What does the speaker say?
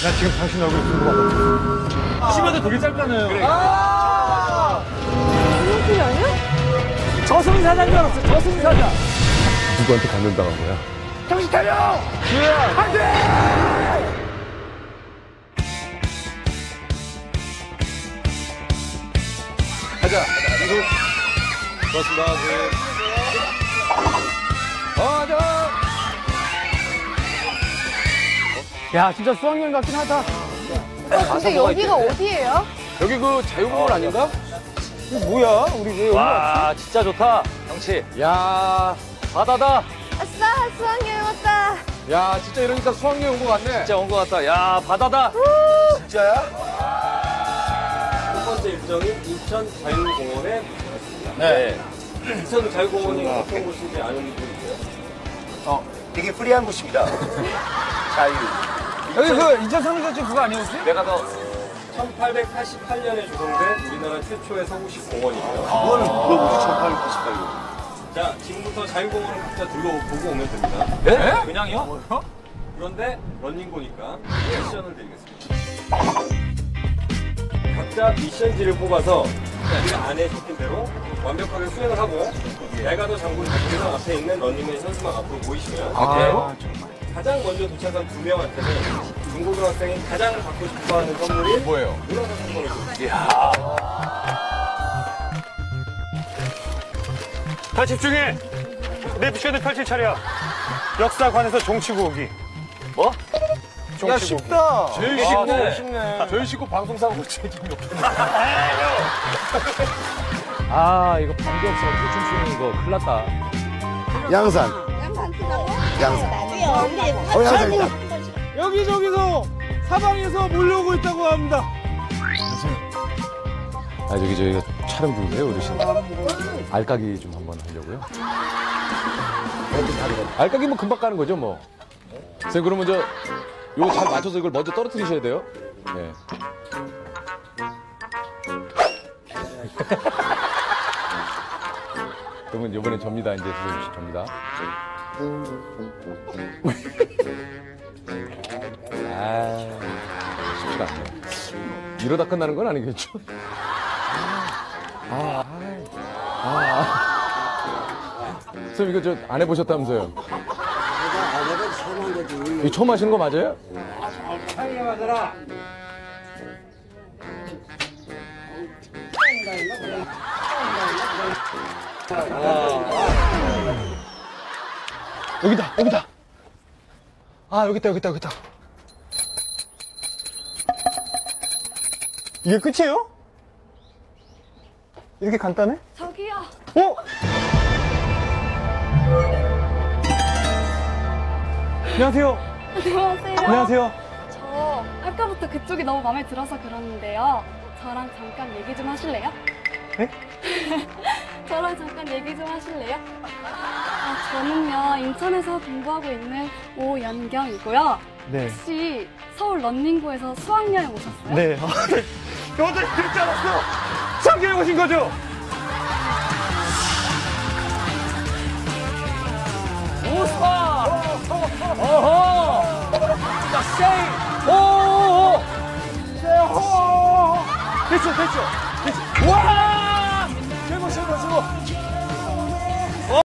나 지금 당신 얼굴 궁금하거든. 심해도 되게 짧잖아요. 그래. 이현준이 아니야? 저승 사자인 줄 알았어. 저승 사자. 누구한테 감염당한 거야? 정신 차려! 안 돼! 가자. 이거. 고맙습니다. 야, 진짜 수학여행 같긴 하다. 근데 여기가 어디예요? 여기 그 자유공원 아닌가? 이거 뭐야? 우리 왜 여기 왔지? 와, 진짜 좋다. 경치. 야, 바다다. 아싸, 수학여행 왔다. 야, 진짜 이러니까 수학여행 온 것 같네. 진짜 온 것 같다. 야, 바다다. 진짜야? 첫 번째 일정인 인천 자유공원에 도착했습니다. 네. 인천 자유공원이 어떤 곳인지 아는 분이 있어요? 되게 프리한 곳입니다. 자유. 여기 그 인천 상류자치 그거 아니었지? 내가 더 1888년에 조성된 우리나라 최초의 서구식 공원이고요. 그거는 물어보지, 1888년. 자, 지금부터 자유공원을 각자 둘러보고 오면 됩니다. 네? 그냥요? 그런데 런닝보니까 미션을 드리겠습니다. 각자 미션지를 뽑아서 우리가 안에 적힌 대로 완벽하게 수행을 하고 내가 더 장군 장군상 앞에 있는 런닝맨 선수만 앞으로 보이시면 가장 먼저 도착한 두 명한테는 중고등학생이 가장 받고 싶어하는 선물이 뭐예요? 문화상 상품을 줍니다. 다 집중해. 내 미션을 펼칠 차례야. 역사관에서 종치고 오기. 뭐? 야, 쉽다. 제일 아, 쉽고, 네. 쉽네. 제일 쉽고 방송사고 책임이 없겠네. 아, 이거 방귀 없어. 춤추는 이거 큰일 났다. 양산. 양산. 양산 있다. 여기저기서 사방에서 몰려오고 있다고 합니다. 아, 저희가 촬영 중이에요, 어르신. 알까기 좀 한번 하려고요. 알까기 뭐 금방 까는 거죠, 뭐. 선생님, 그러면 요거 잘 맞춰서 이걸 먼저 떨어뜨리셔야 돼요. 네. 그러면 이번엔 접니다, 이제 선생님, 접니다. 아, 쉽지가 않네. 이러다 끝나는 건 아니겠죠? 선생님, 이거 안 해보셨다면서요? 이거 처음 하시는 거 맞아요? 여기다, 여기다. 아, 여기 있다, 여기 있다, 여기 있다. 이게 끝이에요? 이렇게 간단해? 저기요. 어? 안녕하세요. 안녕하세요. 안녕하세요. 저 아까부터 그쪽이 너무 마음에 들어서 그러는데요. 저랑 잠깐 얘기 좀 하실래요? 네? 저랑 잠깐 얘기 좀 하실래요? 저는요, 인천에서 공부하고 있는 오연경이고요. 네. 혹시 서울 런닝구에서 수학여행 오셨어요? 네. 어떻게 그럴 줄 알았어? 수학여행 오신 거죠? 오스파! 어허! 자, 세이! 오오오! 됐죠. 와! 최고.